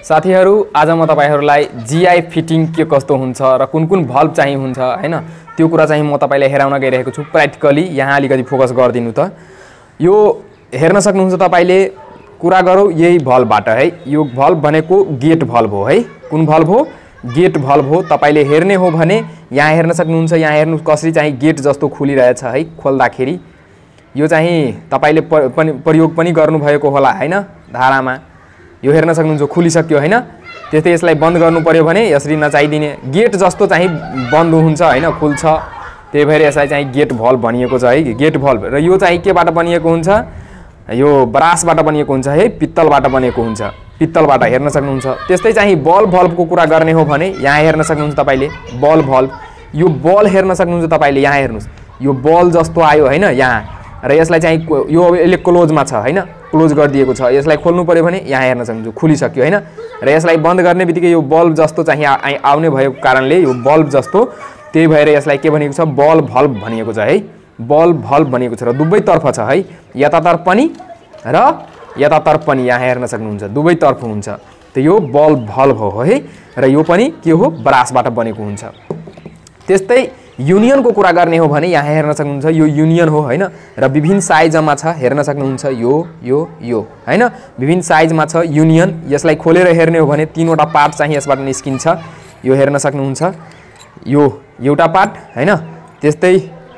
साथीहरु आज म तपाईहरुलाई जीआई फिटिङ के कस्तो हुन्छ र कुन कुन भल्भ चाहिँ हुन्छ हैन त्यो कुरा चाहिँ म तपाईलाई हेराउन गइरहेको छु प्र्याक्टिकली यहाँ अलिकति फोकस गर्दिनु त यो हेर्न सक्नुहुन्छ तपाईले कुरा गरौ यही भल्भबाट है यो भल्भ भनेको गेट भल्भ हो है कुन भल्भ हो गेट भल्भ हो तपाईले हेर्ने हो भने यहाँ हेर्न सक्नुहुन्छ यहाँ हेर्नु कसरी चाहिँ गेट जस्तो खुलिरहेछ है खोल्दाखेरि यो चाहिँ तपाईले प्रयोग पनि गर्नु भएको होला हैन धारामा यो हेर्न सक्नुहुन्छ खुलिसक्यो हैन त्यस्तै यसलाई बन्द गर्नु पर्यो भने यसरी नचाइदिने गेट जस्तो चाहिँ बन्द हुन्छ हैन खुल्छ त्यही भएर यसलाई चाहिँ गेट भल्भ भनिएको छ है गेट भल्भ र यो चाहिँ केबाट बनिएको हुन्छ यो ब्रासबाट बनिएको हुन्छ है पित्तलबाट बनेको हुन्छ पित्तलबाट हेर्न सक्नुहुन्छ त्यस्तै चाहिँ बल भल्भको कुरा गर्ने हो भने यहाँ हेर्न सक्नुहुन्छ तपाईले बल भल्भ यो बल हेर्न सक्नुहुन्छ तपाईले यहाँ हेर्नुस् यो बल जस्तो आयो हैन यहाँ र यसलाई चाहिँ यो अहिले क्लोजमा छ हैन क्लोज गरिदिएको छ यसलाई खोल्नु पर्यो भने यहाँ हेर्न सक्नुहुन्छ खुलिसक्यो हैन र यसलाई बन्द गर्ने बित्तिकै यो बल्ब जस्तो चाहिँ आउने भएको कारणले यो बल्ब जस्तो त्यही भएर यसलाई के भनिएको छ बल भल्भ भनिएको छ है बल भल्भ भनिएको छ र दुवैतर्फ छ है यतातर्फ पनि र यतातर्फ पनि यहाँ हेर्न सक्नुहुन्छ दुवैतर्फ हुन्छ त यो बल भल्भ हो है र यो पनि के हो ब्रासबाट बनेको हुन्छ त्यस्तै युनियनको कुरा गर्ने हो भने यहाँ हेर्न सक्नुहुन्छ यो युनियन हो हैन र विभिन्न साइजमा छ हेर्न सक्नुहुन्छ यो हैन विभिन्न साइजमा छ युनियन यसलाई खोलेर हेर्ने हो भने तीनवटा पार्ट चाहिँ यसबाट निस्किन्छ यो हेर्न सक्नुहुन्छ यो एउटा पार्ट हैन त्यस्तै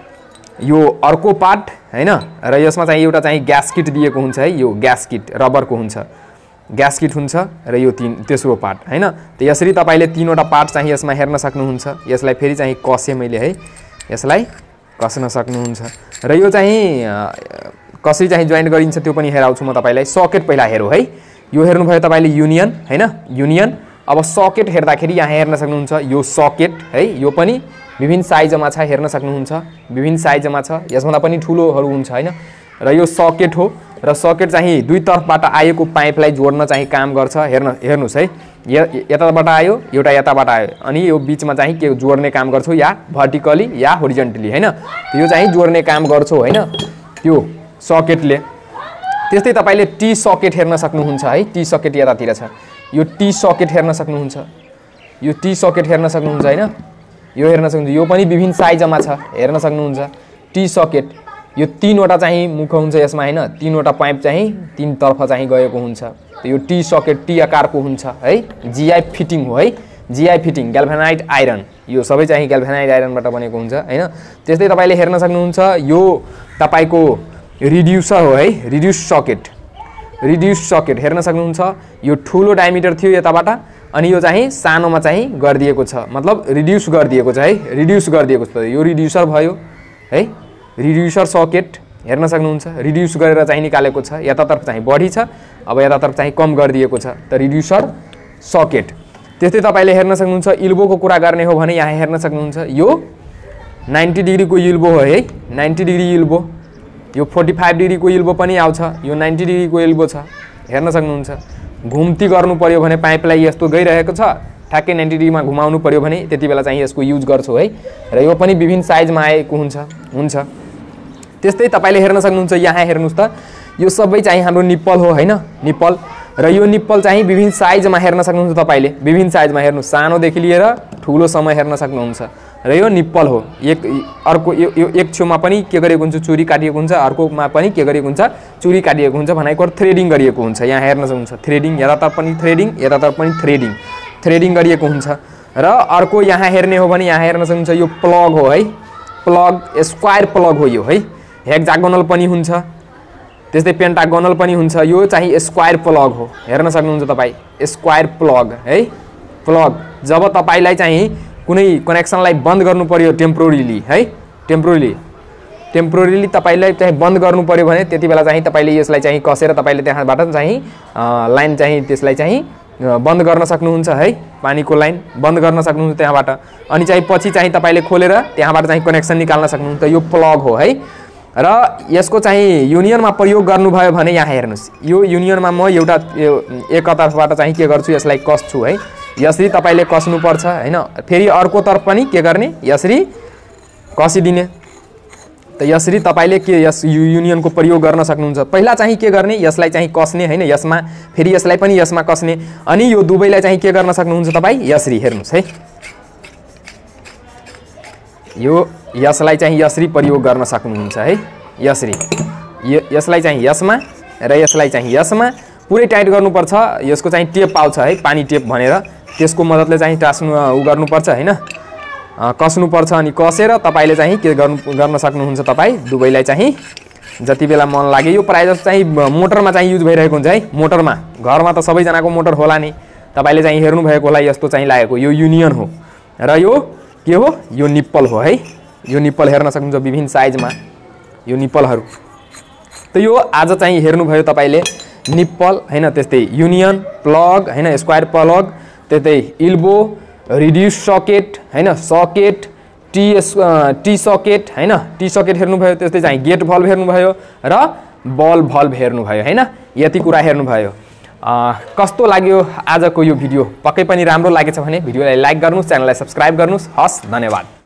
यो अर्को पार्ट हैन र यसमा चाहिँ एउटा चाहिँ ग्यास्केट दिएको हुन्छ है यो ग्यास्केट रबरको हुन्छ ग्यास्केट हुन्छ र यो तेस्रो पार्ट हैन त यसरी तपाईले तीनवटा पार्ट चाहिँ यसमा हेर्न सक्नुहुन्छ यसलाई फेरि चाहिँ कसे मैले है यसलाई कस्न सक्नुहुन्छ र यो चाहिँ कसरी चाहिँ जोइन गरिन्छ त्यो पनि हेराउँछु म तपाईलाई सकेट पहिला हेरौ है यो हेर्नु भयो तपाईले युनियन हैन युनियन अब सकेट हेर्दाखेरि यहाँ हेर्न सक्नुहुन्छ यो सकेट है यो पनि विभिन्न साइजमा छ हेर्न सक्नुहुन्छ विभिन्न साइजमा छ यसभन्दा पनि ठुलोहरु हुन्छ हैन र यो सकेट हो र सकेट चाहिँ दुई तर्फबाट आएको पाइपलाई जोड्न चाहिँ काम गर्छ हेर्नुस् है यताबाट आयो एउटा यताबाट आयो अनि यो बीचमा चाहिँ के जोड्ने काम गर्छौ या भर्टिकली या होरिजन्टली हैन यो चाहिँ जोड्ने काम गर्छौ हैन त्यो सकेटले त्यस्तै तपाईले टी सकेट हेर्न सक्नुहुन्छ है टी सकेट यतातिर छ यो टी सकेट हेर्न सक्नुहुन्छ यो टी सकेट हेर्न सक्नुहुन्छ हैन यो हेर्न सक्नुहुन्छ यो पनि विभिन्न साइजमा छ हेर्न सक्नुहुन्छ टी सकेट यो तीनवटा चाहिँ मुख हुन्छ यसमा हैन तीनवटा पाइप चाहिँ तीन तर्फ चाहिँ गएको हुन्छ यो टी सकेट टी आकारको हुन्छ है जीआई फिटिङ हो है जीआई फिटिङ ग्याल्भेनाइड आइरन यो सबै चाहिँ ग्याल्भेनाइड आइरनबाट बनेको हुन्छ हैन त्यस्तै तपाईले हेर्न सक्नुहुन्छ यो तपाईको रिड्युसर हो है रिड्युस सकेट हेर्न सक्नुहुन्छ यो ठुलो डायमिटर थियो यताबाट अनि यो चाहिँ सानोमा चाहिँ गरिदिएको छ मतलब रिड्युस गरिदिएको छ है रिड्युस गरिदिएको छ यो रिड्युसर भयो है रिड्युसर सकेट हेर्न सक्नुहुन्छ रिड्युस गरेर चाहिँ निकालेको छ यतातर्फ चाहिँ बढी छ अब यतातर्फ चाहिँ कम गरिदिएको छ त रिड्युसर सकेट त्यस्तै तपाईले हेर्न सक्नुहुन्छ इल्बोको कुरा गर्ने हो भने यहाँ हेर्न सक्नुहुन्छ यो 90 डिग्री को इल्बो हो है 90 डिग्री इल्बो यो 45 डिग्री को इल्बो पनि आउँछ यो 90 डिग्री को इल्बो छ हेर्न सक्नुहुन्छ घुम्ती गर्नु पर्यो भने पाइपलाई यस्तो गइरहेको छ ठ्याक्कै 90 डिग्रीमा घुमाउनु पर्यो भने त्यति बेला चाहिँ यसको युज गर्छौ है र यो पनि विभिन्न साइजमा आएको हुन्छ त्यस्तै तपाईले हेर्न सक्नुहुन्छ यहाँ हेर्नुस् त यो सबै चाहिँ हाम्रो निप्पल हो हैन निप्पल र यो निप्पल चाहिँ विभिन्न साइजमा हेर्न सक्नुहुन्छ तपाईले विभिन्न साइजमा हेर्नु सानोदेखि लिएर ठुलोसम्म हेर्न सक्नुहुन्छ र यो निप्पल हो अर्को यो एक छेउमा पनि के गरेको हुन्छ चुरी काटिएको हुन्छ अर्कोमा पनि के गरेको हुन्छ चुरी काटिएको हुन्छ भनेको थ्रेडिङ गरिएको हुन्छ यहाँ हेर्न सक्नुहुन्छ थ्रेडिङ यतातर्फ पनि थ्रेडिङ यतातर्फ पनि थ्रेडिङ गरिएको हुन्छ र अर्को यहाँ हेर्ने हो भने यहाँ हेर्न सक्नुहुन्छ यो प्लग हो है प्लग स्क्वायर प्लग हो यो है हेक्सागोनल पनि हुन्छ त्यस्तै पेन्टागोनल पनि हुन्छ यो चाहिँ स्क्वायर प्लग हो हेर्न सक्नुहुन्छ तपाई स्क्वायर प्लग है प्लग जब तपाईलाई चाहिँ कुनै कनेक्सनलाई बन्द गर्नु पर्यो टेम्पोररीली है टेम्पोररीली तपाईलाई चाहिँ बन्द गर्नु पर्यो भने त्यति बेला चाहिँ तपाईले यसलाई चाहिँ कसेर तपाईले त्यहाँबाट चाहिँ लाइन चाहिँ त्यसलाई चाहिँ बन्द गर्न सक्नुहुन्छ है पानीको लाइन बन्द गर्न सक्नुहुन्छ त्यहाँबाट अनि चाहिँ पछि चाहिँ तपाईले खोलेर त्यहाँबाट चाहिँ कनेक्सन निकाल्न सक्नुहुन्छ यो प्लग हो है र यसको चाहिँ युनियनमा प्रयोग गर्नुभयो भने यहाँ हेर्नुस् यो युनियनमा म एउटा एक तर्फबाट चाहिँ के गर्छु यसलाई कस्छु है यसरी तपाईले कस्नु पर्छ हैन फेरि अर्को तर्फ पनि के गर्ने यसरी कसिदिने त यसरी तपाईले के यस युनियनको प्रयोग गर्न सक्नुहुन्छ। पहिला चाहिँ के गर्ने, यसलाई चाहिँ कसने हैन, यसमा फेरि यसलाई पनि यसमा कसने, अनि यो दुवैलाई चाहिँ के गर्न सक्नुहुन्छ तपाई, यसरी हेर्नुस् है, यो यसलाई चाहिँ यसरी प्रयोग गर्न सक्नुहुन्छ है, यसरी यसलाई चाहिँ यसमा र यसलाई चाहिँ यसमा पुरै टाइट गर्नुपर्छ। यसको चाहिँ टेप पाउँछ है, पानी टेप भनेर, त्यसको मद्दतले चाहिँ टास्नु उ गर्नुपर्छ हैन, कस्नुपर्छ। अनि कसेर तपाईले चाहिँ के गर्न सक्नुहुन्छ, तपाई दुवैलाई चाहिँ जति बेला मन लागे। यो प्रायः जस्तो चाहिँ मोटरमा चाहिँ युज भइरहेको हुन्छ है, मोटरमा, घरमा त सबैजनाको मोटर होला नि, तपाईले चाहिँ हेर्नु भएको होला, यस्तो चाहिँ लागेको यो युनियन हो र यो के हो, यो निप्पल हो है। यो निप्पल हेर्न सक्नुहुन्छ विभिन्न साइजमा यो निप्पलहरू। त यो आज चाहिँ हेर्नुभयो तपाईले निप्पल हैन, त्यस्तै युनियन, प्लग हैन, स्क्वायर प्लग, त्यस्तै इल्बो, रिड्युस सकेट हैन, सकेट, टी सकेट हैन, टी सकेट हेर्नुभयो, त्यस्तै चाहिँ गेट भल्भ हेर्नुभयो र बल भल्भ हेर्नुभयो हैन। यति कुरा हेर्नुभयो। कस्तो लाग्यो आजको यो भिडियो? पक्कै पनि राम्रो लागेछ भने भिडियोलाई लाइक गर्नुस्, च्यानललाई सब्स्क्राइब गर्नुस्। हस्, धन्यवाद।